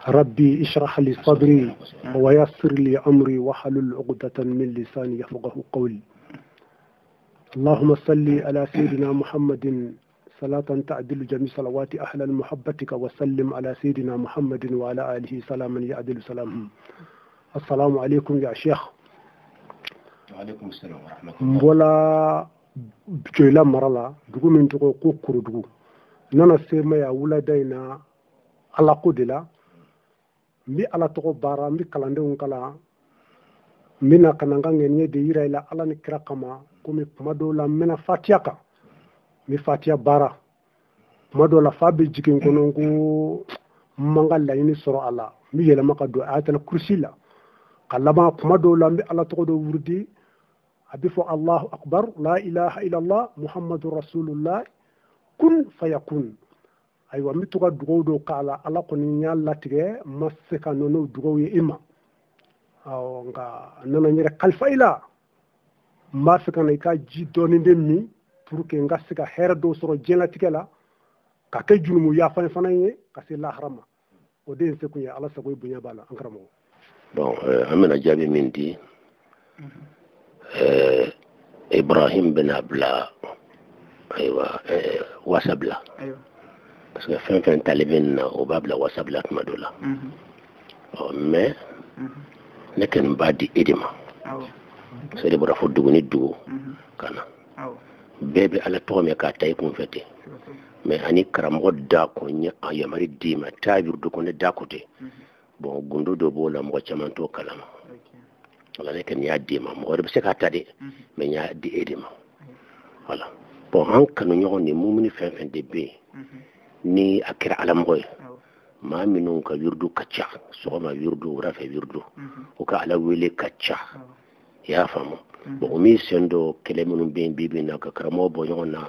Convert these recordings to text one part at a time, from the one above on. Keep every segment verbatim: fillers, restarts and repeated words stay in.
ربي اشرح لي صدري ويسر لي أمري واحلل عقدة من لساني يفقهوا قولي. اللهم صل على سيدنا محمد صلاة تعدل جميع صلوات أهل محبتك وسلم على سيدنا محمد وعلى آله سلاما يعدل سلامه. السلام عليكم يا شيخ. وعليكم السلام ورحمة الله. مبولا بجيلا مرلا دغو من دغو كوكرو دغو نانا سيما يا ولدينا على قدلا مي على تغو بارا مي كلاندون كلا mina kananga ngenye de ira ila ala ni kira kama kumi kumado la mina fatiaka mi fatia bara kumado la fabi jikin konongu manga la ini soro ala mi yela maka do ayatul kursi la kalama kumado la mi ala to do wurdi abifo Allahu akbar la ilaha illa Allah muhammadur rasulullah kun fayakun aywa mi to do do kala ala ko ni nyalla tige maseka nono dugo ye ima aw nga nana ñere kalfa ila ma fika na ka ji doni ndemmi pour que nga sika hera do soro jela tikela ka kay junumu ya fan fananye ka se la harama o de se kunya ala sagoy bunya bala ankaramo. Bon amena jabi mindi euh Ibrahim ben Abla aywa wasabla aywa parce que fin fin talibin o babla wasabla madola mais nekken badi edima so de bora foddugo ni dugo kana bebe ala tome ka tay kum fete mais ani karamo da ko nya ayamari dima tabir do ko ne da ko te bon gundo do bola mo chamanto kalama wala nekken ya dima mo de se ka tade mais nya di edima voilà bon han kanu nyogo ni mumuni fen fen de be ni akira ala moy ma minun ka wirdu kacca sogoma wirdu rafe wirdu o ka ala wele kacca ya famu bo mi sendo kele munun be bibi na ka karamo bo nyona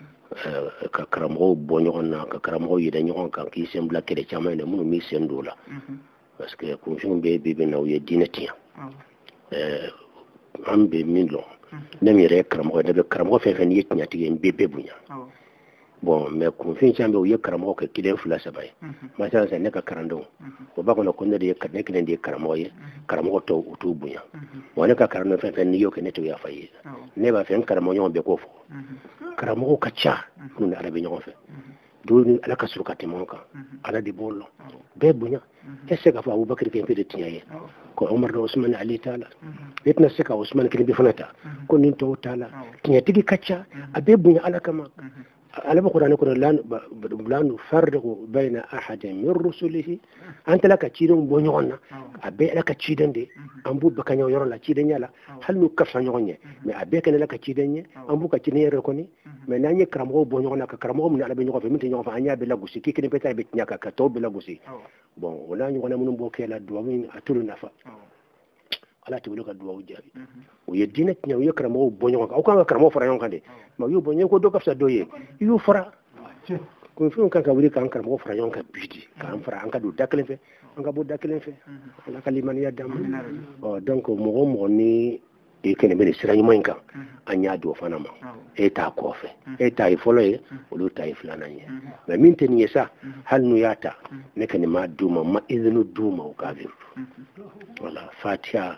ka karamo bo nyona ka karamo yida nyon kan ki sembla kele chama ne munun mi sendo la parce que ko jun be bibi na ye dinati euh ambe minlo nem yere karamo de karamo fe fe ni yetnya tige bebe bunya bon mais confiance ambe o yekaramo ko kiden fula sabay ma sa sa ne ka karando o ba ko no ko ne de kadne kiden de karamo ye karamo to utu bunya wala ka karano fe fe ni yo ke ne to ya fayi ne ba fe karamo nyon be ko fo karamo ka cha kun arabe nyon fe do ni ala ka suruka te monka ala di bollo be bunya esse ka fa Abubakar ke pe de tiyaye ko Umar do Usman Ali taala betna seka Usman ke bi fanata ko nin to taala tiya tigi kacha abe bunya ala kama على بقول أنا كنا لان بلان نفرق بين أحد من رسله أنت لك تشيدون بنيونا أبي لك تشيدون دي أمبو بكانيو يرون لا تشيدون يلا هل نكفر نيوني ما أبي كنا لك تشيدون أمبو كتشيدون يركوني ما ناني كرامو بنيونا كرامو من على بنيونا في متى نيونا فانيا بلا غوسي كي كنا بتاعي بتنيا كتو بلا غوسي بون ولا نيونا من بوكي لا دوامين أتولو نفا ala tibulu ka duwa ujabi o yedina tinya o yakramo bonyo ka o kan karamo fara yon kande ma yo bonyo ko do ka sa doye yu fara ko fi on kan ka wuri kan karamo fara yon ka bidi kan fara an ka do daklen fe an ka bo daklen fe ala kaliman ya dam o donc mo mo ni e kene be sira nyimo inka anya do fana ma e ta ko fe e ta i folo e o do ta i flana nye ma min ten yesa hal nu yata ne kene ma duma ma izinu duma o kafir wala fatiha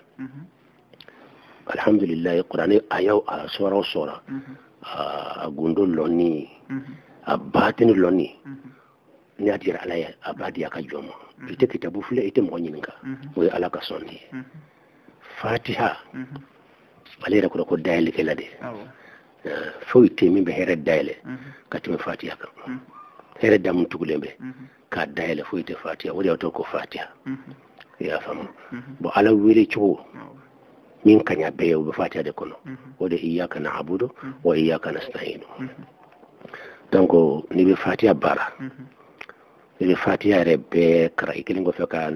alhamdulillah qur'ani ayaw a sura sura a gundo loni a batin loni ni adira alaya abadi akajomo ite kitabu fule ite mo nyinga o ala ka sonni fatiha alera ko ko dayle kala de fo ite min be here dayle katim fatiha ka here dam tugulembe ka dayle fo ite fatiha wodi to ko fatiha ya famu bo ala wele cho min kanya be yo fatiha de kono wodi iyyaka na'budu wa iyyaka nasta'in donc ni be fatiha bara ni fatiha rebe kara ikilingo feka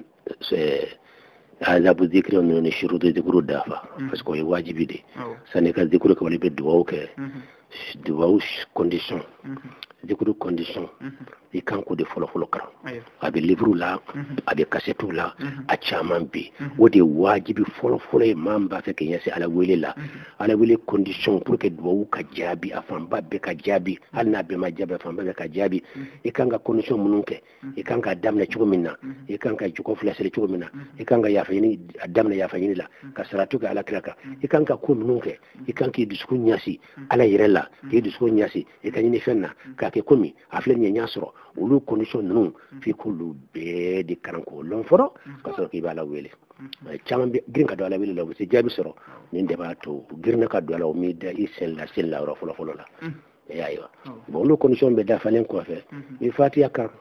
هذا بذكر أنه شروط ذكر الدافع بس كوي واجب دي سنة كذكر كولي بدواو ك دواوش كونديشن de condition i kan ko de folo folo karan a bɛ livre la a bɛ cassette la a caman bɛ o de wajibi fɔlɔ fɔlɔ ye maa min b'a fɛ k'i ɲɛsin ala wele la ala wele condition pour que duwawu ka jaabi a fanba bɛɛ ka jaabi hali n'a bɛɛ ma jaabi a fanba bɛɛ ka jaabi i kan ka condition minnu kɛ i kan ka daminɛ cogo min na i kan ka jogo fila seli cogo min na i kan ka yafa ɲini a daminɛ yafa ɲini la ka saratu kɛ ala kira kan i kan ka ko minnu kɛ i kan k'i dusukun ɲasi ala yɛrɛ la k'i dusukun ɲasi i ka ɲini fɛn na k'a kɛ komi a filɛ nin ye ɲa sɔrɔ olu condition ninnu f'i k'olu bɛɛ de karan k'o lɔn fɔlɔ ka sɔrɔ k'i b'a la wele caman bɛ girin ka don ala wele la u bɛ se jaabi sɔrɔ nin de b'a to girinna ka don ala o m'i da i sen la seli la yɔrɔ fɔlɔ fɔlɔ la ayiwa bon olu condition bɛ dafalen kɔfɛ i fatiya kan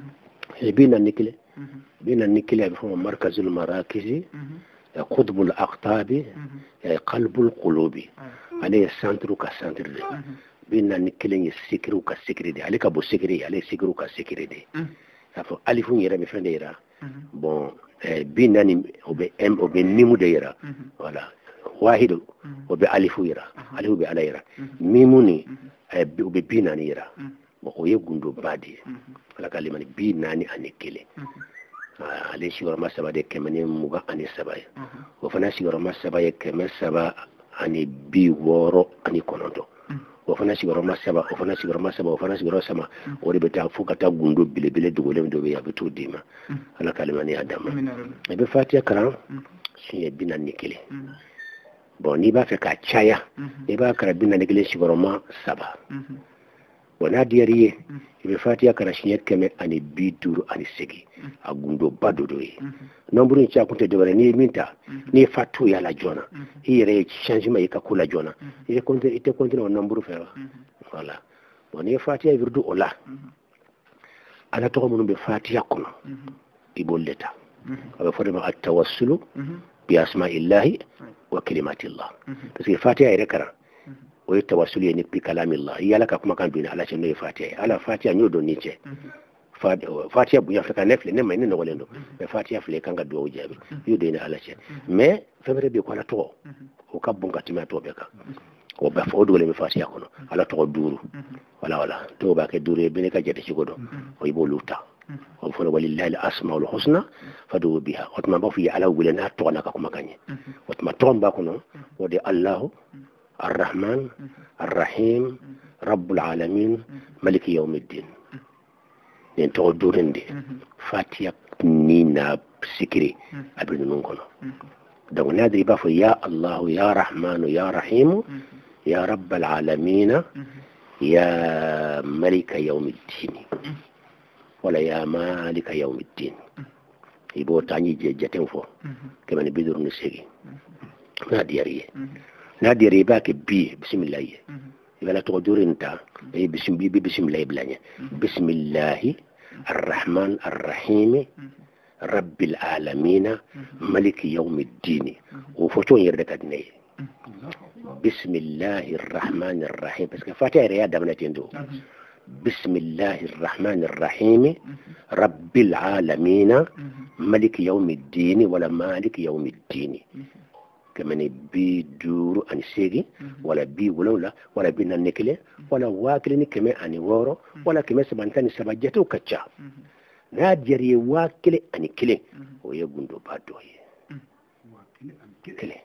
i bɛ na ni kelen i bɛ na ni kelen a bɛ fɔ ma markazul marakisi qutbul aqtabi qalbul qulubi ale ye centre ka centre de bi na ni kelen ye sikiriw ka sikiri de ale ka bɔ sikiri ale ye sikiriw ka sikiri de k'a fɔ alifu yɛrɛ bɛ fɛn de yira bon bi naani o bɛ o bɛ nimu de yira voilà wahidu o bɛ alifu yira alifu bɛ ala yira mimu ni o bɛ bi naani yira bon o ye gundo ba de ye ala ka limani bi naani ani kelen ale sigiyɔrɔma saba de kɛmɛ ni mugan ani saba ye o fana sigiyɔrɔma saba ye kɛmɛ saba ani bi wɔɔrɔ ani kɔnɔntɔn o fana sigiyɔrɔma saba o fana sigiyɔrɔma saba o fana sigiyɔrɔma saba o de bɛ taa fo ka taa gundo belebele dogolen dɔ bɛ yen a bɛ t'o d'i ma ala ka limani y'a d'a ma i bɛ fatiya kalan siɲɛ bi naani ni kelen bon n'i b'a fɛ k'a caya i b'a kalan bi naani kelen sigiyɔrɔma saba bon n'a diyar'i ye i bɛ fatiya kalan siɲɛ kɛmɛ ani bi duuru ani segin a gundo ba dɔ dɔ ye nombre in caya kun tɛ dɔwɛrɛ n'i ye min ta n'i ye fatu y'a la joona i yɛrɛ ye changement i ka ko la joona i tɛ continuer o nombre fɛ wa voilà bon n'i ye fatiya wirdu o la ala tɔgɔ minnu bɛ fatiya kɔnɔ i b'olu de ta a bɛ fɔ de ma atawassulu bi asma'illahi wa kalimatillah parce que fatiya yɛrɛ kalan o ye tawassulu ye ni bi kalamillah i ala ka kumakan don ni ala cɛ n'o ye fatiya ye ala fatiya n y'o dɔn ni cɛ fatiya bonya fɛ ka ne filɛ ne ma ne nɔgɔlen don mais fatiya filɛ kan ka duwawu jaabi i y'o don ni ala cɛ mais fɛn wɛrɛ bɛ yen ko ala tɔgɔ o ka bon ka tɛmɛ a tɔ bɛɛ kan o bɛ fɔ o dogolen bɛ fatiya kɔnɔ ala tɔgɔ duuru wala wala dɔw b'a kɛ duuru ye bɛɛ n'i ka jate cogo dɔn o i b'olu ta o fɔra walilahi asmaul husna fad'u biha o tuma b'a fɔ i ye ala wele n'a tɔgɔ n'a ka kumakan ye o tuma tɔgɔ min b'a kɔnɔ o de alahu الرحمن الرحيم رب العالمين ملك يوم الدين نتو دورن دي فاتيا نينا سكري ابن نونكو دونك نادي بافو يا الله يا رحمن يا رحيم يا رب العالمين يا ملك يوم الدين ولا يا مالك يوم الدين يبو تاني جاتين فو كمان بيدور نسيغي نادي يريه نادي ريباك بي بسم الله يبقى تقدر انت بسم بي بسم الله بلانيا بسم الله الرحمن الرحيم رب العالمين ملك يوم الدين وفوتون يردكتني بسم الله الرحمن الرحيم بس فاتح رياض دمنتين دو بسم الله الرحمن الرحيم رب العالمين ملك يوم الدين ولا مالك يوم الدين كمان بي دورو أن سيجي ولا بي ولا ولا بينا نكلة ولا واكلني كمان أني وارو ولا كمان سبانتاني سباجته وكتشا ناديري واكل أني كلة ويجوندو بادوي كلة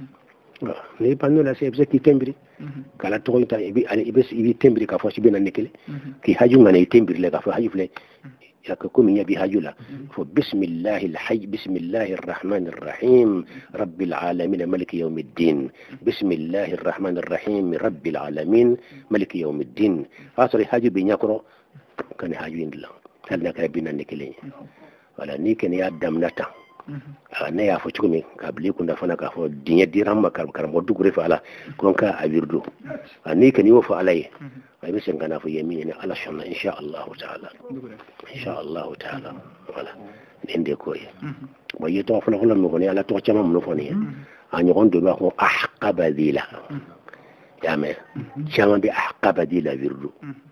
ne panno la sebse ki tembri kala to ta ibi ali ibes ibi tembri ka fo sibina nekele ki haju ngane tembri le ka fo haju fle يكون يبي هاجولا فبسم الله الحي بسم الله الرحمن الرحيم رب العالمين ملك يوم الدين بسم الله الرحمن الرحيم رب العالمين ملك يوم الدين أصلي هاجو بينيكرو كان هاجوين الله هل نكربنا نكلين ولا نيكن يا دمنتا ne ya fo cugumi ka bili kunda fana ka fo dinya diram makar karam boddu gure fa ala kon ka awirdu ani kan yo fa alay ay be sen kana fo yemi ne ala shanna insha Allah ta'ala insha Allah ta'ala wala nende koy mo yeto fa la mo ko ne ala to chama mo fo ne ani gon do ko ahqaba dila yame chama bi ahqaba dila wirdu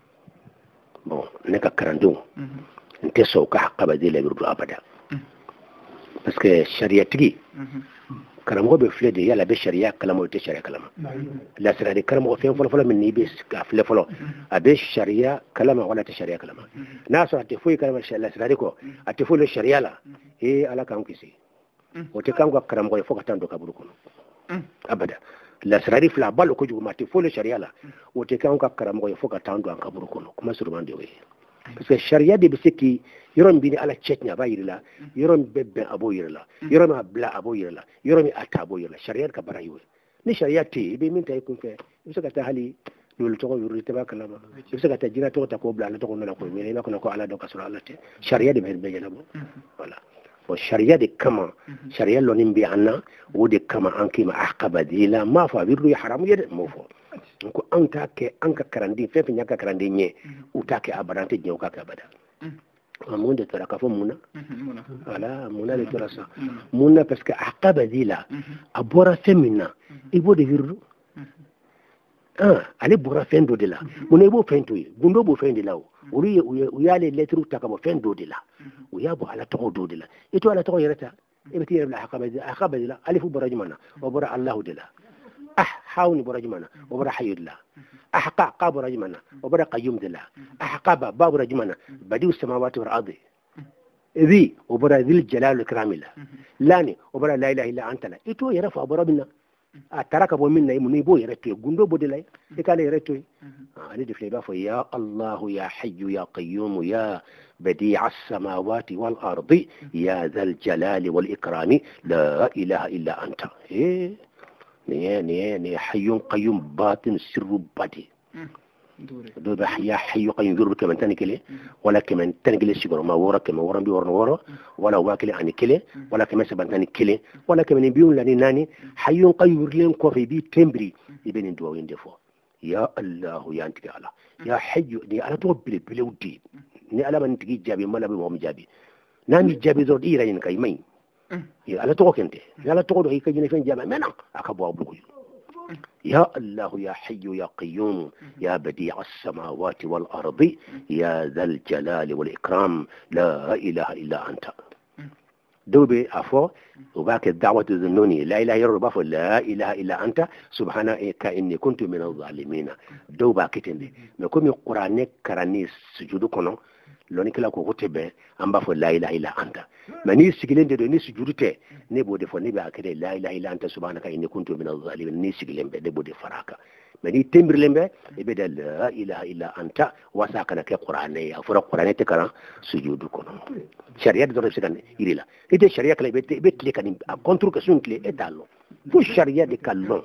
bon ne ka karando nte so ka ahqaba dila wirdu abada parce que sharia tigi karamɔgɔ bɛ filɛ de yala bɛ sariya kalama o tɛ sariya kalama lasira de karamɔgɔ fɛn fɔlɔ fɔlɔ min n'i bɛ a filɛ fɔlɔ a bɛ sariya kalama wala a tɛ sariya kalama n'a sɔrɔ a tɛ foyi kalama lasira de kɔ a tɛ foyi sariya la ee ala k'an kisi o tɛ k'an ka karamɔgɔ ye fo ka taa don kaburu kɔnɔ abada lasirari fila a balo kojugu ma a tɛ foyi sariya la o tɛ k'an ka karamɔgɔ ye fo ka taa don an kaburu kɔnɔ kuma suruman de y'o ye parce que sariya de bɛ se k'i yɔrɔ min bɛ ni ala cɛ tiɲɛ a b'a yira la yɔrɔ min bɛ bɛn a b'o yira la yɔrɔ min a bila a b'o yira la yɔrɔ min a ta a b'o yira la sariya ka baara y'o ye ni sariya tɛ yen i bɛ min ta i kun fɛ i bɛ se ka taa hali n'olu tɔgɔ yuru i tɛ b'a kalama i bɛ se ka taa jinɛ tɔgɔ ta k'o bila ala tɔgɔ nana k'o wele i b'a kɔnɔ ko ala dɔn ka sɔrɔ ala tɛ sariya de bɛ bɛɛ ɲɛnabɔ voilà bon sariya de kama sariya lɔnni bɛ an na o de kama an k'i ma akabadila m'a fɔ a bɛ ye haramu ye dɛ m'o fɔ ko an t'a kɛ an ka kalanden fɛn fɛn y'a ka kalanden ɲɛ u t'a kɛ abada an tɛ diɲɛ u k'a kɛ abada mun de tora k'a fɔ mun na voilà mun na de tora sa mun na parce que akabadila a bɔra fɛn min na i b'o de yiridu ale bɔra fɛn dɔ de la mun na i b'o fɛn to yen gundo b'o fɛn de la o olu ye u y'ale lɛtiriw ta ka bɔ fɛn dɔ de la u y'a bɔ ala tɔgɔ dɔ de la i to ala tɔgɔ yɛrɛ ta i bɛ t'i yɛrɛ bila akabadila alifu bɔra jumɛn na o bɔra alahu de la ah hawni bɔra jumɛn na o bɔra hayu de la ahqa qa bɔra jumɛn na o bɔra qayyum de la ahqaba ba bɔra jumɛn na badiu samawati wal ardi ذي وبرا ذي الجلال والإكرام لا لاني وبرا لا إله إلا أنت لا إتو يرفع برا منا أتراك أبو منا يمني بو يرتوي غندو بدلاي إكال يرتوي أنا دفلي بافو يا الله يا حي يا قيوم يا بديع السماوات والأرض يا ذا الجلال والإكرام لا إله إلا أنت إيه نيه نيه نيه حي قيوم باطن سر بدي دو يا حي قيوم يربك من تاني كله ولا كمان تاني كله سيجور ما ورا كمان ورا بي ورا ورا ولا واكل عن كله ولا كمان سبان تاني كله ولا كمان بيون لاني ناني حي قيوم يرلين كوفي بي تمبري يبين دوا وين دفو يا الله يا أنت الله يا حي دي على تو بلي بلي ودي ni ala man tigi jabi mala be mom jabi nami jabi do dira yin kay may ya ala to kente ya ala to do kay jine fen jama mena aka bo abu يا الله يا حي يا قيوم يا بديع السماوات والأرض يا ذا الجلال والإكرام لا إله إلا أنت دوبي أفو وباك الدعوة الذنوني لا إله إلا الله لا إله إلا أنت سبحانك إني كنت من الظالمين دوبا كتندي نكون القرآن كراني سجودكم loni kila ko hotebe amba fo la ilaha illa anta mani sigilende do ni sujudute ne bode fo ne ba akede la ilaha illa anta subhanaka inni kuntu minaz zalimin ni sigilembe de bode faraka mani tembirlembe e be de la ilaha illa anta wasa kana ke qur'ane ya fura qur'ane te kana sujudu kono sharia do rese kan irila ite sharia kala be be tle kan a contre que sun clé etalo fu sharia de kallon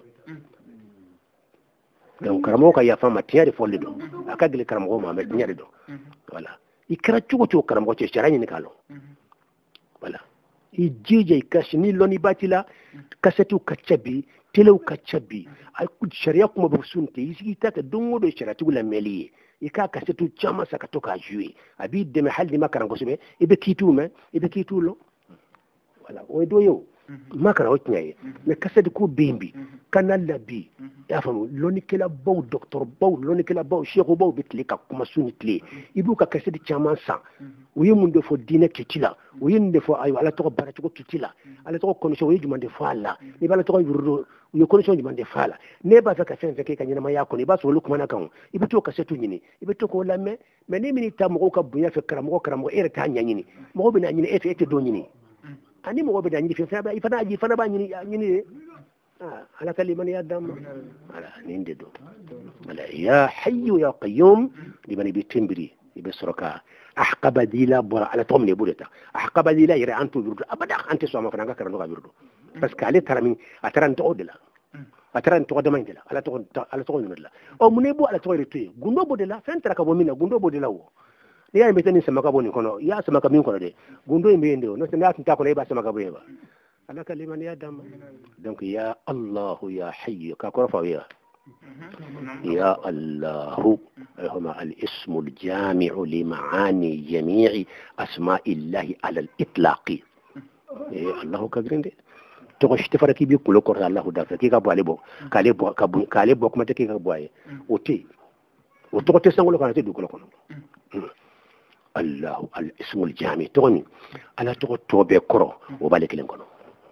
donc karamo ka ya fama tiare folle do akagle karamo ma me tiare do voilà ikara chugo chugo karamgo che charani ni kalo wala ijije ikashini loni batila kasetu kachabi tele kachabi ay ku sharia kuma bu sunte isi taka dongo do sharia tugula meli ika kasetu chama sakatoka jouer abi de mahalli makarango sebe ibe kitume ibe kitulo wala o do yo makara hotnyaye me kasedi ko bimbi kanalla bi ya famu loni kila baw docteur baw loni kila baw cheikh baw bitli ka kuma suni tli ibu ka kasedi chaman sa uyi mun defo dine kitila uyi ndefo ayo ala to bara to kitila ala to connexion uyi jumande fala ni bala to yurro uyi connexion jumande fala ne ba ka fen feke kanyina ma yako ni ba so lukuma na kan ibu to kasetu nyini ibu to ko lamme me ni mini ta mo ka bunya fe karamo karamo ere ta nyanyini mo be na nyini efe ete do nyini ani mo be da nyini fe fa ifana aji fana ba nyini nyini ah ala kaliman ya dam ala ninde do ala ya hayyu ya qayyum libani bitimbiri ibisroka ahqaba dila bora ala tomne budeta ahqaba dila yere antu birdu abada anti so ma fana ga karano ga birdu parce que ale tarami ataran to odela ataran to odama indela ala to ala to ndela o munebo ala to retu gundo bodela fentra ka bomina gundo bodela wo ni ya mbeteni semaka boni kono ya semaka min kono de gundo imbe ndo no sema tinta kono ba semaka boyeba ala kaliman ya dam donc ya allah ya hayy ka ko fa ya يا الله هما الاسم الجامع لمعاني جميع أسماء الله على الإطلاق إيه الله كبرين دي تقولش تفرقي بيقول كور الله دافع كي كابو عليه بو كالي بو كابو كالي بو كم تكي كابو عليه وتي وتقول تسمع لك أنا تدو كلو كلو الله الاسم الجامع تقولني على تقول توبة كرو وبالك لين كلو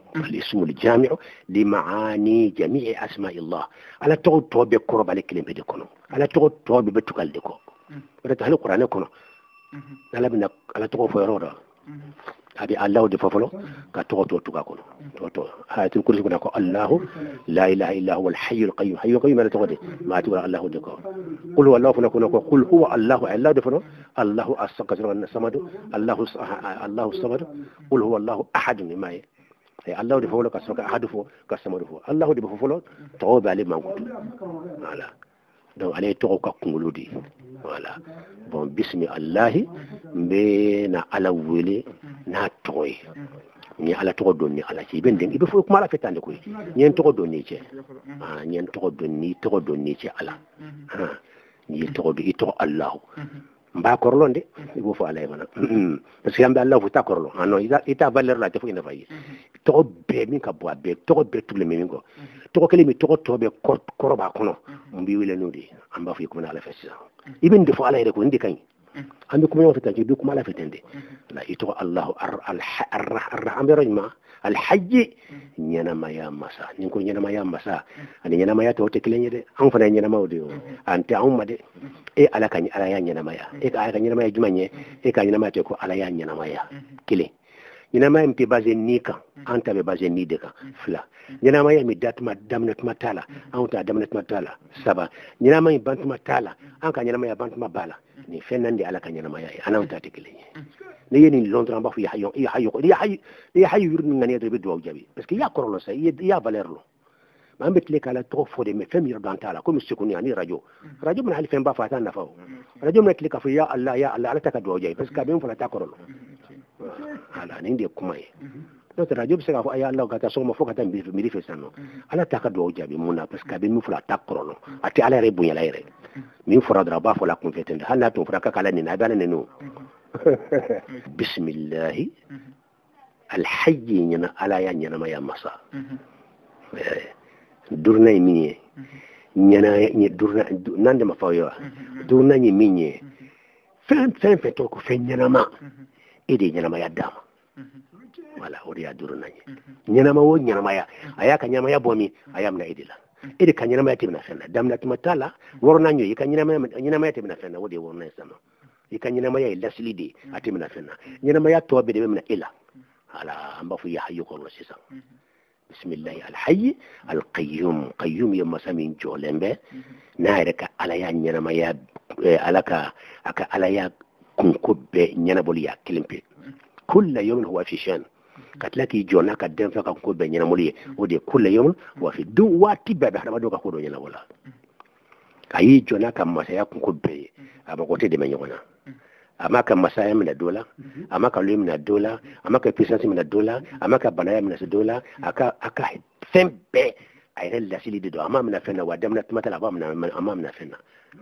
الاسم الجامع لمعاني جميع أسماء الله على تقول توبة كرب على كلمة ديكونو على تقول توبة بتقال ديكو بدأت هل القرآن يكونو على بنا على تقول فيرورا هذه الله دي ففلو كتقول تو تقاكونو تو هاي الكرسي كنا الله لا إله إلا هو الحي القيوم حي القيوم ما تقول ما تقول الله ديكو قل هو الله فنكون قل هو الله الله دي فلو الله الصقر الصمد الله الله الصمد قل هو الله أحد ما الله دي فولو كسوك أحد فو كسمر فو الله دي بفولو توب عليه ما قلت voilà donc allez to ka kunguludi voilà bon bismi allah mbena ala wele na toy ni ala to do ni ala ci ben den ibe fo kuma la fetande ko ñen to do ni ci ah ñen to do ni to do ni ci ala ah ni to do ito allah mba korlonde ibo fo alay mana parce que yambe allah fu ta korlo ano ita ita valeur la te fo ina fayi to be min ka bo be to be tout le min ko to ko mi to to be koroba kono mbi wile nudi amba fu ko na ala fessa ibn defo alay de ko ndi kan ambi ko mo fetande bi ko mala fetande la ito allah ar ar ambe rajma al hajj nyana maya masa ni ko nyana maya masa ani nyana maya to te kilenye de an fa nyana mawde ante amma de e ala kan ala ya nyana maya e ka ala nyana maya jumanye e ka nyana maya te ko ala ya nyana maya kile nyana maya mpi baze nika anta be baze ni de ka fla nyana maya mi datma damnat matala anta damnat matala saba nyana maya bantma tala an ka nyana maya bantma bala ni fenande ala kan nyana maya ana anta te kilenye ne yeni londra mba fu ya hayo ya hayo ya hayo ya hayo yurni ngani de be do jabi parce que ya korolo sa ya valeur lo ma mbet le kala to fo de me fem yir dantala comme ce qu'on yani radio radio man halifem ba fata na faw radio met le ka fu ya allah ya allah ala taka do jabi parce que ben fala ta korolo ala ni de kuma yi to radio bi se ka fu ya allah ka ta so mo fo ka ta mi mi fe sanno ala taka do jabi muna parce que ben mu fala ta korolo ati ala re bunya la ire mi fora dra ba fo la confetende hala to fora ka kala ni na bala ne no بسم الله الحي ينا على ينا ما يمسا دورنا يميني ينا دورنا نند ما فايوا دورنا يميني فين فين فتوكو فين ينا ما إيدي ينا ما يدام ولا وريا دورنا ينا ما هو ينا ما يا أيا كان ينا ما يبومي أيا من إيدي لا إيدي كان ينا ما يتبنا فينا دامنا تمتالا ورنا يو يكان ينا ما ينا ما يتبنا فينا ودي ورنا يسمع يكان ينما يا لاسليدي اتمنا فينا ينما يا توبه دي من الا على ام بفو يا حي كون سيسا بسم الله الحي القيوم قيوم يوم سامين جولمبه نايرك على يا ينما يا علىك اك على يا كنكب ينبوليا كلمبي كل يوم هو في شان كتلاكي جونا كدم فك كنكب ينمولي ودي كل يوم وفي دو واتي بابا ما دوكا كودو ينولا ayi jona kam masaya kunko be abakote de menyona amaka masaya mina dola amaka lu mina dola amaka puissance mina dola amaka banaya mina dola aka aka sembe ayre la sili de do amama mina fena wadamna tmata la amama amama mina fena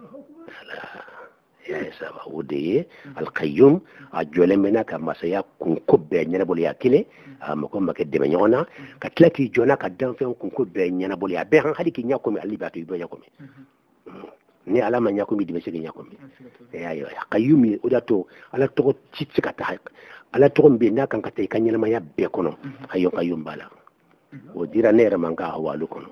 ya saba wudi alqayyum ajole mena kam masaya kunko be nyana boli yakile amako make de menyona katlaki jona kadam fen kunko be nyana boli ya be han hadiki nyako mi alibatu ibo nyako mi ni alama nyako mi dibe sigi nyako mi ya yo qayyumi udato ala to titsi kata ala to mbi na kan kata ikanyela ma ya be kono ayo qayyum bala o dira nere manga hawalu kono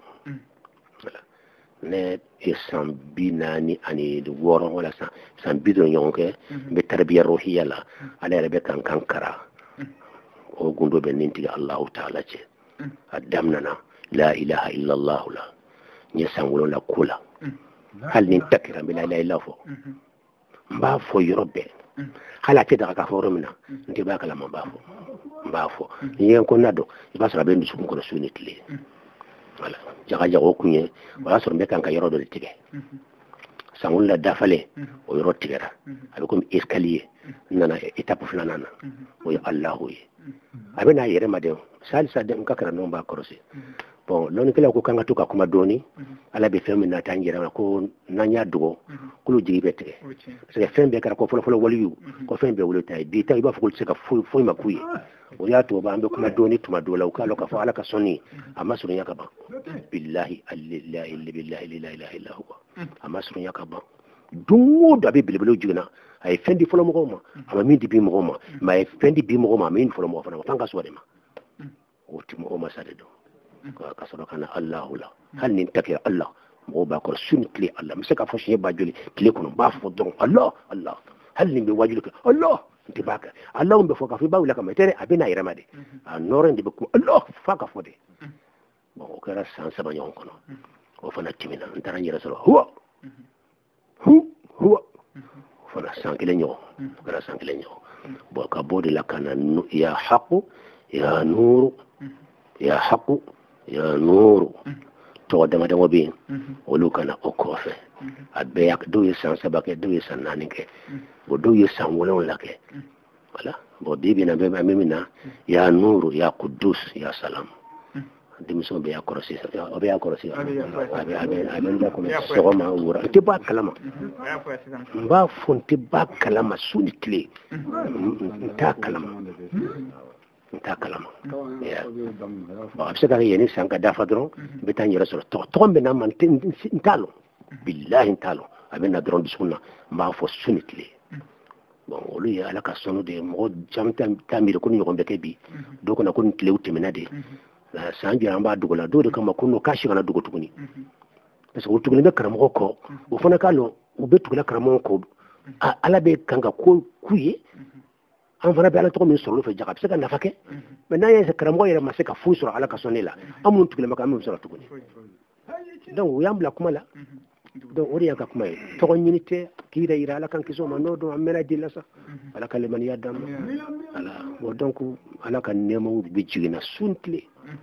ne isam binani ani de woro wala sa sam bidon yonke be tarbiya ruhiya la ala rebe kan kankara o gundo be ninti allah ta'ala ce adamnana la ilaha illa allah la nyesan wolo la kula hal nin takira bila la ilaha fo mba fo yorobe hala te daga ka fo romina ndi ba kala mba fo mba fo yen ko nado ba sara be ndu ko ko sunitli wala jaga jago kunye wala so mbe kan ka yoro do tige sangul la dafale o yoro tigera abe ko escalier nana étape flanana o ya allah wi abe na yere made salisa de ngakara no ba korosi bon loni kala ko kanga tuka kuma doni ala be femi na tangira ko nanya dugo kulu jigi bete parce que fembe kala ko folo folo waliyu ko fembe wolo tay bi tay ba fukul seka fu fu makuyi o ya to ba ambe kuma doni tuma dola ko ala ka fa ala ka sonni amma sunu yaka ba billahi allahi billahi la ilaha illa huwa amma sunu yaka ba dungo da be bilbelo jigna ay fendi folo mo ma amma min di bi mo ma ma fendi bi mo ma min folo mo fa na tanga so de ma o timo o masade do ka soro kana Allah la hal nin takira Allah mo ba ko sunni kli Allah misaka fo shi ba joli kli kono ba fo don Allah Allah hal nin be wajuli ko Allah tibaka Allah be fo ka fi bawla ka metere abina iramade a noren de ko Allah fa ka fo de bon o kera san saba nyon kono o fana timina ndara nyira solo huwa hu huwa fana san kile nyo kera san kile nyo bo ka bodi la kana ya haqu ya nuru ya haqu ya nuru to dama dama bin wolu kana o kofe abbe yak do san saba ke do san nani ke bo do san wolon la ke wala bo bibi na be amina ya nuru ya qudus ya salam dimison be yakorosi obe yakorosi abe abe abe nda ko sogoma wura te ba kalama ba fonte ba kalama suni kle ta kalama ta kalama ya ba abse ka yeni sanka dafa dron be tan yera so to to be na man talo billahi talo abe na dron bisunna ba fo suni kle bon olu ya ala ka sonu de mo jamta tamire ko nyoko be ke bi do ko na ko kle utemena de sanji amba dugola do de kama kuno kashi kana dugo tuguni parce que o tuguni be karamo ko o fona kalo o be tugula karamo ko ala be kanga ko kuyi an fana be ala to min soro fe jaga se ka nafake mais na yese karamo yere maseka fu soro ala ka sonela amun tugule maka amun soro tuguni donc o yambla kuma la donc o riya ka kuma to ko nyinite kida ira ala kan kiso ma no do amena dilla sa ala kaliman yadam ala o donc ala kan nemo be jigina suntle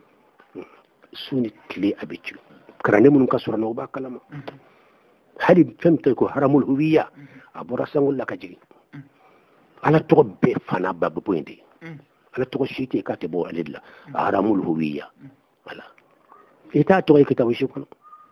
suni kile abitu karane mun ka sura no ba kalama hadi femte ko haramul huwiya abura sangul la kajiri ala to be fana babu pointe ala to shiti ka te bo alilla haramul huwiya wala ita to ke tabu shi kono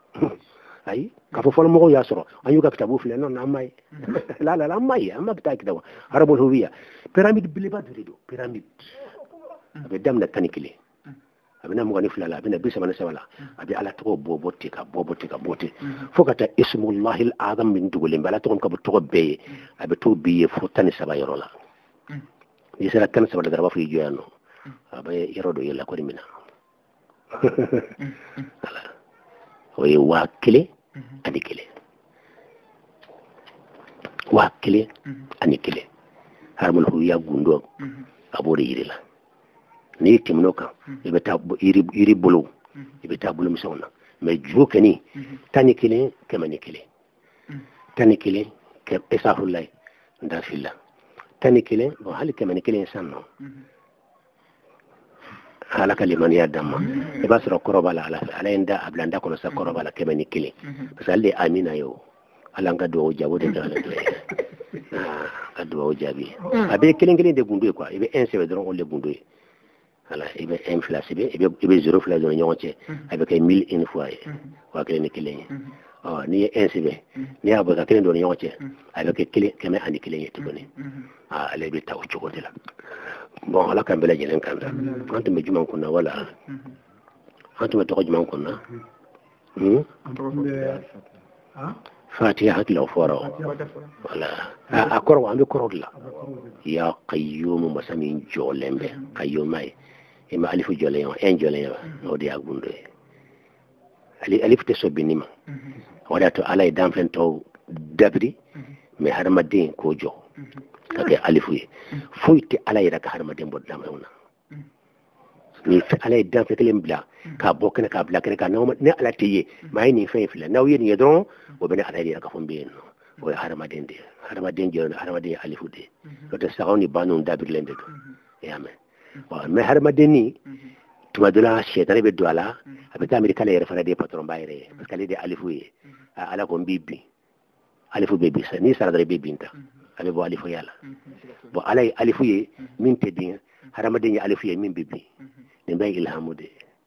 ay ka fo folo mo ya soro anyu ka kitabu fle non amay la la la amay amma ta kitabu haramul huwiya pyramid biliba durido pyramid abe damna tanikile abina mugani fulala abina bisa mana sawala abi ala to bobo tika bobo tika bote fokata ismullahi al-azam min dugule bala to ko to be abi to biye futani saba yorola yisara tan saba da rafa yano abe yorodo yella ko dimina ala oye wakile anikile wakile anikile harmul huya gundo abore yirila ni timno kan ibe ta iri iri bulu ibe ta bulu misona mais juke ni tani kile kemani kile tani kile ke esafulay nda filla tani kile bo hali kemani kile sanno hala kaliman ya damma e basra korobala ala ala inda ablanda kono sa korobala kemani kile salle amina yo ala ngado o jabo de dala to ah ado o jabi abe kile ngene de gundu quoi ibe un sebe dron on le gundu ala ibe un flash ibe ibe zero flash do nyonche avec mille une fois wa kile ni kile oh ni un sebe ni abo ka kile do nyonche avec kile keme ani kile yeto boni ah ala ibe taw choko de la bon ala kan bela jelen kan antu me juman kunna wala antu me to juman kunna hmm ha fatiha hakla fora wala a koro ambe koro la ya qayyum masamin jolembe qayyumai ima alifu jole yo en jole yo no dia gunde ali alif te sobinima wada to alay dan fen to dabri me harmadin ko jo kake alifu fuyti alay raka harmadin bod damewna ni fe alay dan fe kelem bla ka bokene ka bla kene ka no ne ala tiye may ni fe fila naw yen yedron o bene alay raka fombe no o harmadin de harmadin jo harmadin alifu de to te sawni banu dabri lende do yamen wa me harmadin ni tuma dula shetane be doala abeta amerika le refara de patron bayre parce que les de alifu ala ko bibi alifu bibi sa ni sara de bibinta abe bo alifu yala bo alay alifu ye min tedin haramadin ya alifu ye min bibi ne bay ilhamude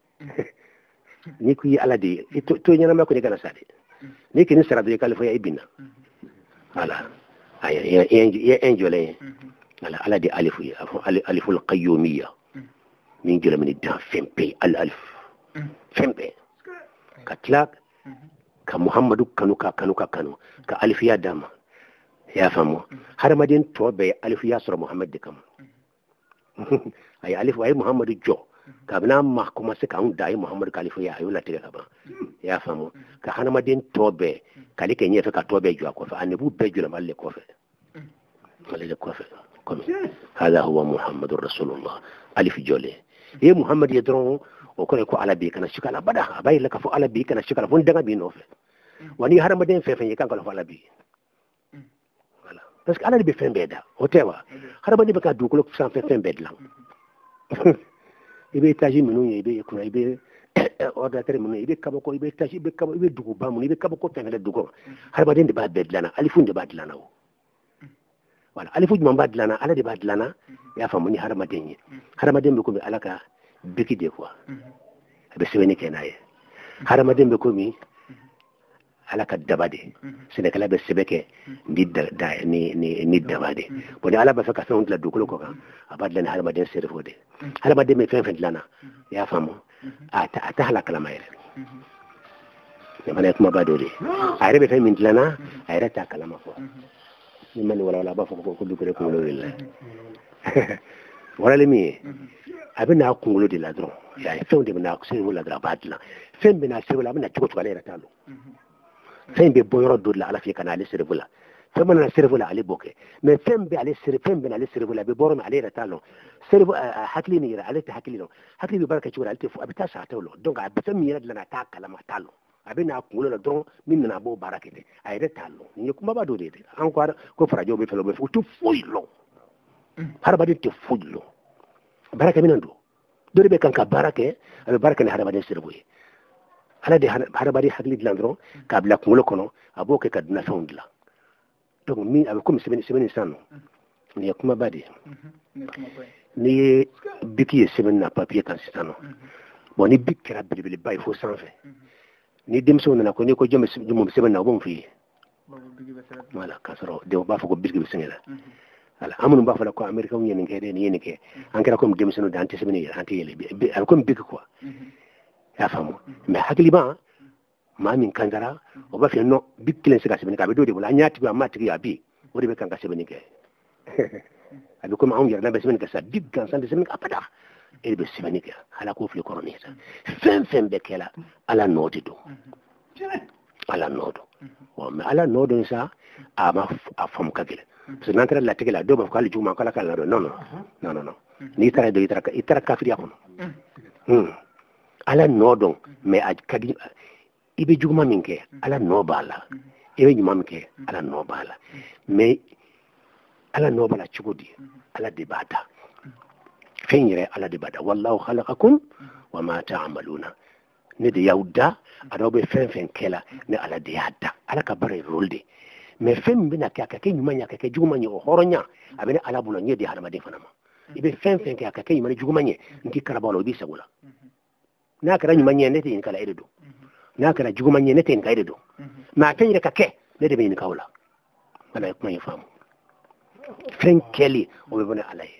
ni ku yi ala de to to nyana ma ko de kana sade ni ki ni sara de alifu ya ibina ala ay ya enjole ala ala de alifu ye alifu al-qayyumiyya min jula min dan fempe al alif fempe katlak ka muhammadu kanu ka kanu ka kanu ka alif ya dama ya famu har madin to be alif ya sura muhammad de kam ay alif ay muhammadu jo kabna ma commencé kan dai muhammad khalifa ya ayo latige ka ban ya famu ka hanamadin tobe kali ke nyefe ka tobe jwa ko fa anabu be jula malle ko fe malle ko fe comme hada huwa muhammadur rasulullah alif jole ye muhammad yadron o ko ko ala bi kana shikala bada bay la ka fo ala bi kana shikala fon daga bi no fe wani hanamadin fe fe kan ko ala bi voilà parce que ala bi fe mbeda o tewa hanamadin be ka du ko sans fe fe mbed lang ibe taji minu ibe kuna ibe ordinateur minu ibe kabako ibe taji ibe kabako ibe dugu ba minu ibe kabako tengale dugu harba den de ba bedlana alifun de ba dilana o wala alifu juma ba dilana ala de ba dilana ya famu ni harma den harma den be ko be alaka biki de quoi be sebeni kenaye harma den be ko mi alaka dabade sene kala be sebeke ni da ni ni ni dabade boni ala ba faka son la dugu ko kan abadlan harma den serfode harma den me fen fen dilana ya famu ata ata hala kala mayre ne mane kuma ba dole ayre be min dilana ayre ta kala ma ko ni mani wala wala ba fo ko du ko ko lo wala wala limi abina ko ngolo de la dron ya fe de na ko se wala dra badla fe be na se wala abina ko to kala era talo fe be boyro do la ala fi kana le se wala fe man na se wala ali boke mais fe be ali se fe be na le se wala be boro ma ali era talo se hakli ni era ali ta hakli no hakli be baraka ci wala alti fu abita sa tawlo donc abita mi era de la ta kala ma talo abina ko ngolo la dron min na bo barakete ayre talo ni kuma ba do de encore ko farajo be felo be fu tu foilo har ba de te foilo baraka minando dori be kanka barake abe baraka ne har ba de sirboye ala de har ba de hakli de landron ka bla ngolo kono aboke ka dina soundla donc mi abe comme semaine semaine sano ni kuma ba de ni biki semaine na papier kan sitano bon ni bikira bilbil bay fo sans fait ni demso na ko ni ko jom jom semaine na bon fi wala kasaro de ba fa ko bisgi bisengela ala amunu ba fa ko america on yene ngede ni yene ke ankara ko demso no dante semaine ya anti yele bi al ko big quoi ya famu mais hakli ba ma min kandara o ba fi no big kilen sika semaine ka be do de wala nyati ba mati ya bi o de be kanka semaine ke abi ko ma on yara na be semaine ka sa big kan san de semaine ka pada e be semaine ke ala ko fi ko ni sa fem fem be kela ala noti do ala nodo o me ala nodo sa ama afam kagele parce que nantra la tegela do ba ko ali juma kala kala no no no no no ni tara do itara itara kafiri yakono hmm ala nodo me aj kadi ibe juma minke ala no bala ibe juma minke ala no bala me ala no bala chugodi ala dibata fenyere ala dibata wallahu khalaqakum wama ta'maluna ne de yauda adobe fen fen kela ne ala de yadda ala ka bare rolde mais fen bina ka ka ke nyuma nya ka ke juma nya horonya abene ala bulo nye de halama de fanama ibe fen fen ka ka ke nyuma juma nya nti karabalo bi sagula na kara nyuma nya ne te kala edo na kara juma nya ne te ka edo ma fen ka ke ne de bin kawla ala kuma yafamu fen keli o be bona ala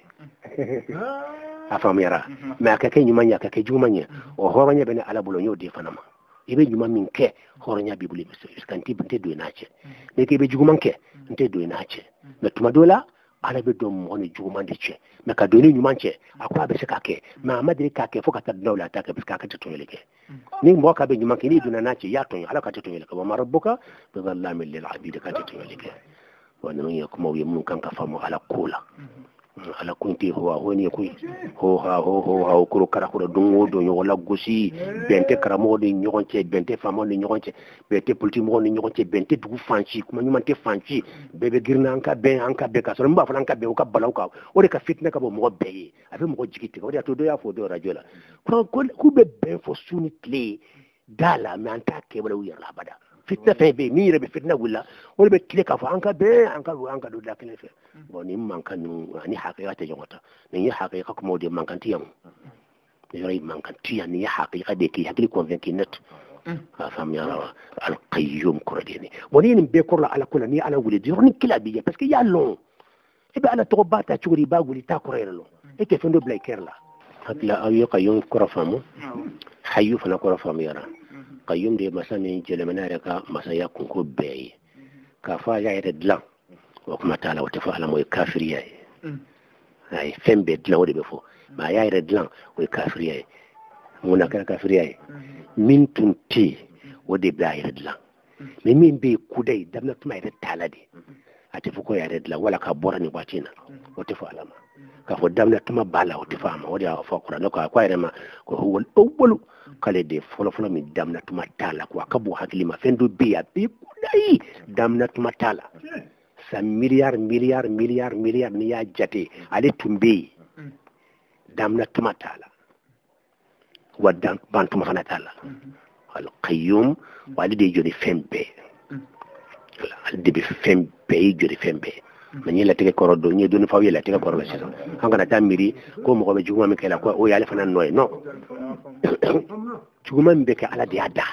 afam yara ma ka ke nyuma nya ka ke juma nya o horonya bene ala bulo nyo de fanama ibe juma min ke horonya bibuli biso iskanti binte do nache ne ke be juma ke nte do nache na tuma dola ala be do mo ne juma de che me ka do ni nyuma che akwa be se ka ke ma madri ka ke foka ta dola ta ke ka ka to yele ke ni mo ka be juma ke ni do nache ya to ala ka to yele ka ma rabbuka bi dhallamin lil abid ka to yele ke wa nan ya kuma wi mun kan ka famu ala kula ala kunti ho ho ni ku ho ha ho ho ha ko kara ko dongo do yo wala gosi bente karamo de nyogonche bente famo de nyogonche bente politique mo de nyogonche bente dugu fanchi kuma nyumante fanchi bebe girna anka be anka be ka so mba fa anka be o ka balaw ka o de ka fitna ka bo mo be afi mo jikiti o de to do ya fo do radio la ko ku be be fo suni tle dala me anta ke wala wi la bada fitna fe be ni rebe fitna wala o be kile ka fo anka be anka anka do la kile fe bon ni manka nu ni haqiqa te jongota ni haqiqa ko modi manka tiyam ni ray manka tiya ni haqiqa de ki hakli convaincu net afam ya al qayyum kuradini woni ni be ko la ala kula ni ala wuli di ni kila bi parce que ya long e be ala to bata churi ba wuli ta ko relo e ke fendo blay kerla hakla ayu qayyum kurafamu hayu fana kurafamu yara qayyum de masani jele manara ka masaya kun ko be ka fa ya ede dlan wa kuma taala wata fa ala moy kafiri yayi ay fembe dlan wode be fo ma ya ede dlan o kafiri yayi muna kala kafiriya min tunti wode bla yedla mais min be kudai damna tuma yede talade ate fuko ya redla wala ka borani watina wote fo alama ka fo damna tuma bala wote fama wodi fa qur'an ko ko ayrema ko huwa al-awwal kale de folo folo mi damna tuma tala ko akabu hakilima fendo biya be kudai damna tuma tala sa milliard milliard milliard milliard ni ya jate ale tumbe damna tuma tala wadam bantuma fana tala al qayyum walide jodi fembe alde be fembe jodi fembe mani la tege korodo ni doni fawi la tege korodo sisa hanga na tamiri ko mo ko be juma mi kala ko o yale fana noy no juma mbe ke ala diada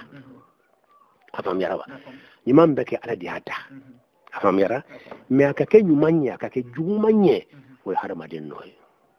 afam yara wa ni mambe ke ala diada afam yara me aka ke nyumanya aka ke jumanye o harama den noy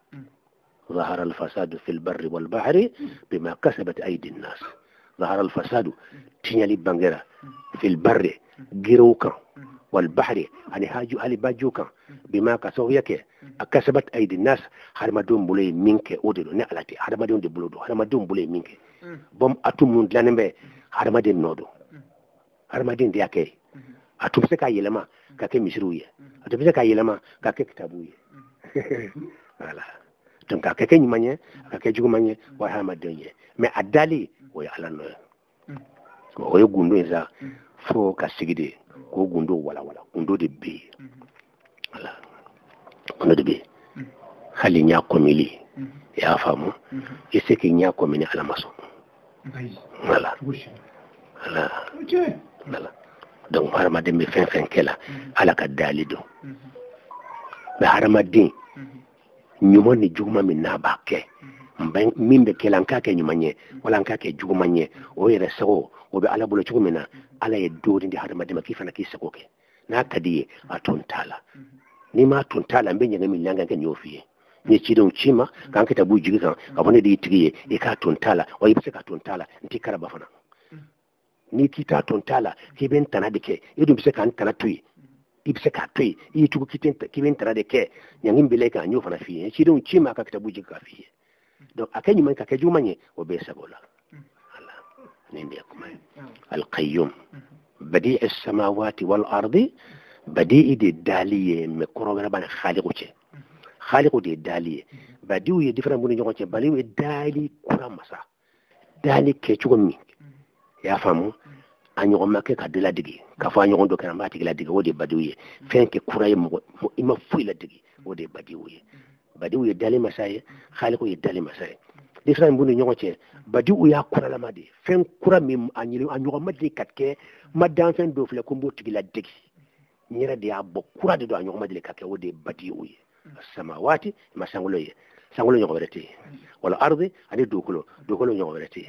ظهر الفساد في البر والبحر بما كسبت أيدي الناس ظهر الفساد تنيالي بانجرا في البر جيروكا والبحر يعني هاجو هالي باجوكا بما كسويك كسبت أيدي الناس هذا ما دون بولي منك أودلو نعلتي هذا ما دون دبلودو هذا ما دون بولي منك بوم أتوم من لانبه هذا ما دين نودو هذا ما دين دياكي أتوم سكا يلما كاكي مشروية أتوم سكا يلما كاكي كتابوية voilà donc ka keke nyimanye ka ke jugumanye wa ha madonye me adali wo ya alano ko yo gundo isa fo ka sigide ko gundo wala wala gundo de be wala gundo de be hali nya komili ya famu ese ke nya komini ala maso wala wala wala donc harama de me fen fen kala ala ka dalido be harama din nyuma ni juguma min na bakke min be kelan ka ke nyumanye wala ka ke jugumanye o yere sago o be ala bolo jugumina ala ye dodi ndi hada madima kifa na kisa koke na kadiye atontala ni ma tontala mbe nyanga min langa ke nyofiye ni chidon chima kan ka tabu jigisan abone di tigiye e ka tontala o yibse ka tontala nti karaba fana ni kita tontala kiben tanadike yedum se kan tanatui ibse ka toy yi tugu kiten kiben tara de ke nyangim bele ka nyofa na fiye ci don chima ka kitabu jika fiye donc akanyi man ka ke jumanye o be sabola Allah nindi kuma al qayyum badi' as samawati wal ardi badi' de daliye me korogara bana khaliqu ce khaliqu de daliye badi' ye different bu ñu ci bali we dali kuram masa dali ke ci gommi ya famu anyo make ka de la digi ka fa anyo do kana mati la digi wodi badiwiye fenke kuraye mo ima fuy la digi wodi badiwiye badiwiye dali masaye khaliqo ye dali masaye different bunu nyongo ce badiwu ya kura la madi fen kura mi anyi anyo madi katke madan fen do fle ko mbo tigi la digi nyira de ya bo kura de do anyo madi katke wodi badiwiye samawati masangulo ye sangulo nyongo rete wala ardi ani dokulo dokulo nyongo rete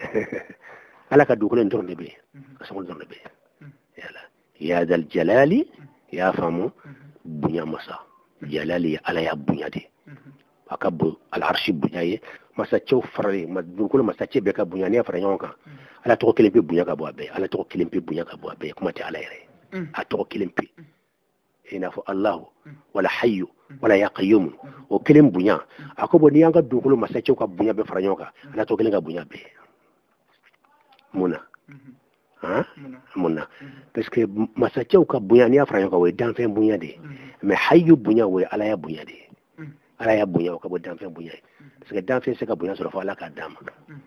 ala ka dukule ndorne be asangol ndorne be yala ya dal jalali ya famu bunya masa jalali ala ya bunya de akabu al arshi bunya ye masa chew farale ma dukule masa chebe ka bunya ne fara nyonka ala to kelempe bunya ka bo be ala to kelempe bunya ka bo be kuma ti ala yere a to kelempe ina fo allah wala hayyu wala ya qayyum o kelem bunya akobo ni yanga dukule masa chew ka bunya be fara nyonka ala to kelenga bunya be muna ha muna parce que masachew ka bunya ni afra ko we dan fen bunya de mais hayyu bunya we ala ya bunya de ala ya bunya ko bo dan fen bunya parce que dan fen se ka bunya so fa ala ka dama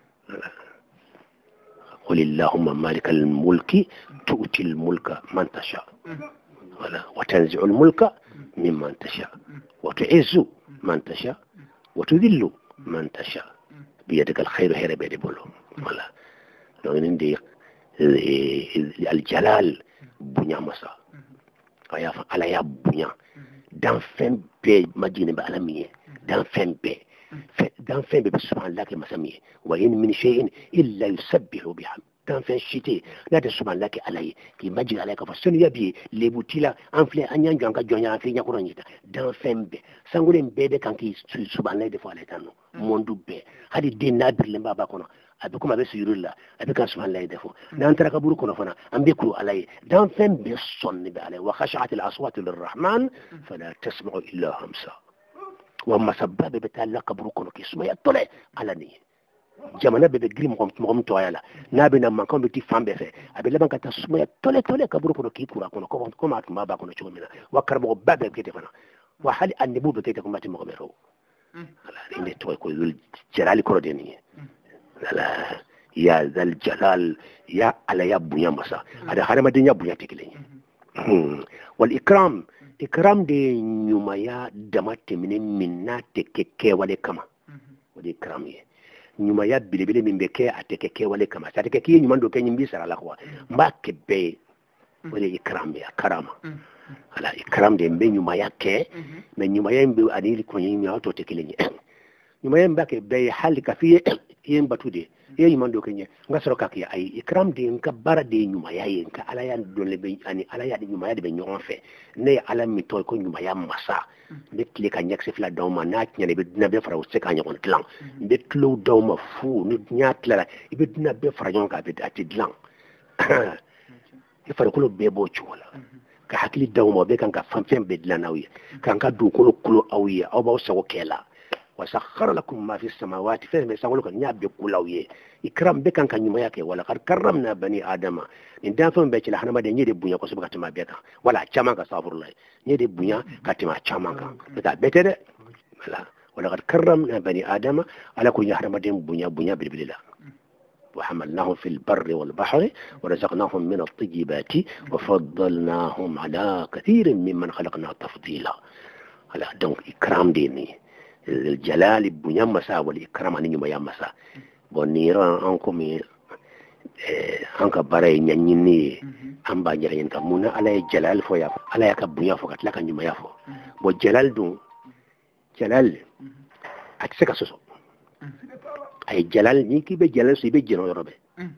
qul allahumma malikal mulki tu'ti al mulka man tasha wala wa tanzi'u al mulka mimman tasha wa tu'izzu man tasha wa tudhillu man tasha biyadika al khayru hera be de bolo wala donc indi al jalal bunya masa aya fa ala ya bunya dan fembe madina ba alamiye dan fembe dan fembe subhanallah ke masamiye wa in min shay'in illa yusabbihu bihamd dan fen shite la de subhanallah ke alay ki majira alay ka fa sun yabi lebutila anfle anyan janga jonya fi nyakoro nyita dan fembe sangule mbede kanki subhanallah de fa alay tanu mondu be hadi dinadir le baba kono abi kuma be suyurilla abi kan subhanallah defo dan taraka buru kono fana ambe ku alay dan fen be sonni be alay wa khashat al aswat lirrahman fala tasma'u illa hamsa wa masabba be talaqa buru kono ki suma yatole alani jamana bebe grim ko mo to yala na be na man ko be ti fambe fe abe laban ka tasuma tole tole ka buru ko ki kura ko ko ko ma tuma ba ko no chomina wa karbo babe ke te fana wa hali annibu be te ko mati mo be ro ala ni to ko yul jalali ko de ni ala ya zal jalal ya ala ya bunya masa ada harama de nya bunya te kile wal ikram ikram de nyuma ya damate minen minna te ke wale kama wal ikram ye nyuma ya bilibili min be ke ateke ke wale kama ateke ke nyuma ndo ke nyimbi sara la kwa mba ke be wale ikram ya karama ala ikram de mbe nyuma ya ke me nyuma ya mbe anili ko nyimi auto tekelenye nyuma ya mbake be hali kafiye yen batude ye nyuma ndo ke nye ngasoro kakia ai ikram de nka bara de nyuma ya yen ka ala ya ndo le be ani ala ya de nyuma ya de be nyonfe ne ala mi to ko nyuma ya masa be tile ka nyak se fla do ma na nyane be dina be fara se ka nyakon tlan be tlo do ma fu ni nyaat la be dina be fara nyon ka be ati dlan e fara ko be bo chuala ka hakili daw mo be kan ka fam fem be dlan awi kan ka du ko ko awi aw ba so kela وسخر لكم ما في السماوات فهم يسألوا لكم نياب بكلاوية إكرام بكان كان يوم ياكي ولا قد كرمنا بني آدم إن دام فهم بيتش لحنا ما دنيا دبويا كسب كتما بيتا ولا كمان كصابر الله نيا دبويا كتما كمان بتا بيتة لا ولا قد كرمنا بني آدم على كل يحنا ما دين بنيا بنيا بالبلاد وحملناهم في البر والبحر ورزقناهم من الطيبات وفضلناهم على كثير ممن خلقنا تفضيلا على دونك إكرام ديني الجلال بنيا مسا والإكرام أن يوم يمسا بنيران أنكم أنك براي نيني أم بانجرين كمونا على الجلال فويا على يك بنيا فقط لك يوم يفو والجلال دون جلال أكسك سوسو أي جلال نيكي بجلال سيبي جنو يربي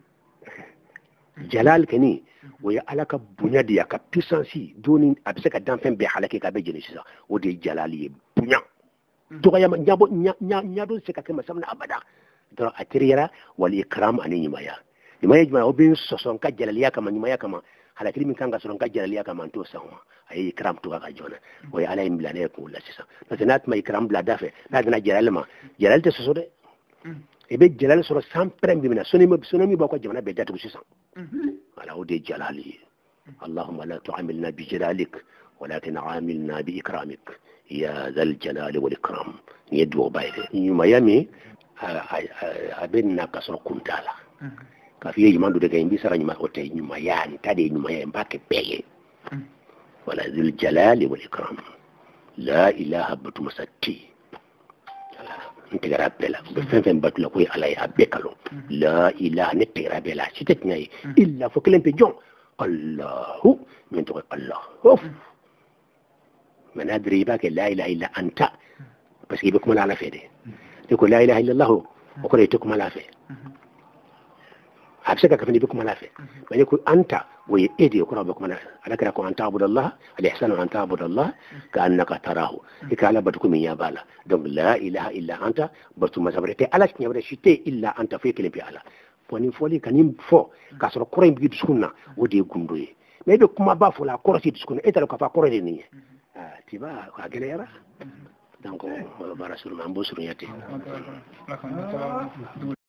جلال كني ويا على كبنيا ديا كبيسانسي دوني أبسك دامفن بحالك كبيجني سيسا ودي جلالي بنيا دوغا يا نيابو نيا نيادو سكا كما سمنا ابدا دو اتريرا والاكرام اني نيمايا نيمايا جما اوبين سوسون كا جلاليا كما نيمايا كما على كلمه كان سوسون كا جلاليا كما انتو سوا اي اكرام تو كا جونا وي على مبلانه كو لا سيسا نتنات ما اكرام بلا دافه لا دنا جلال ما جلال تسوسو دي ebe جلال سورة سام برم بمنا سوني ما سوني باكو جمنا بدات بسيسا على ودي جلالي اللهم لا تعاملنا بجلالك ولكن عاملنا باكرامك يا ذا الجلال والإكرام يدو بايده يوميامي أبننا كسر كنتالا كافي يجمع دو دكاين بيسرا يجمع أوتي يوميان تادي يوميان باكي بيه ولا ذو الجلال والإكرام لا إله بتمسكي انت رابلا بفن فن باتلا كوي على يابيكالو لا إله نتي رابلا سيتتناي إلا فكلم بجون الله من تقول الله أوف من أدري باك لا إله إلا أنت بس يبكم على فيده يقول لا إله إلا الله وكل يتكم على فيه أبسك كفني بكم على فيه من يقول أنت ويأدي يقول بكم على على كذا أن تعبد الله الإحسان أن تعبد الله كأنك تراه إكالا بدكم يا بالا دم لا إله إلا أنت بس ما سبرتي على شيء ولا شيء إلا أنت في كلمة على فني فولي كنيم فو كسر كورين بيد سكونا ودي كندوي ما يبكم ما بافو لا كورسي سكونا إنت لو كفا كورين نية tiba ko agele yara donc bara sur mambo sur yati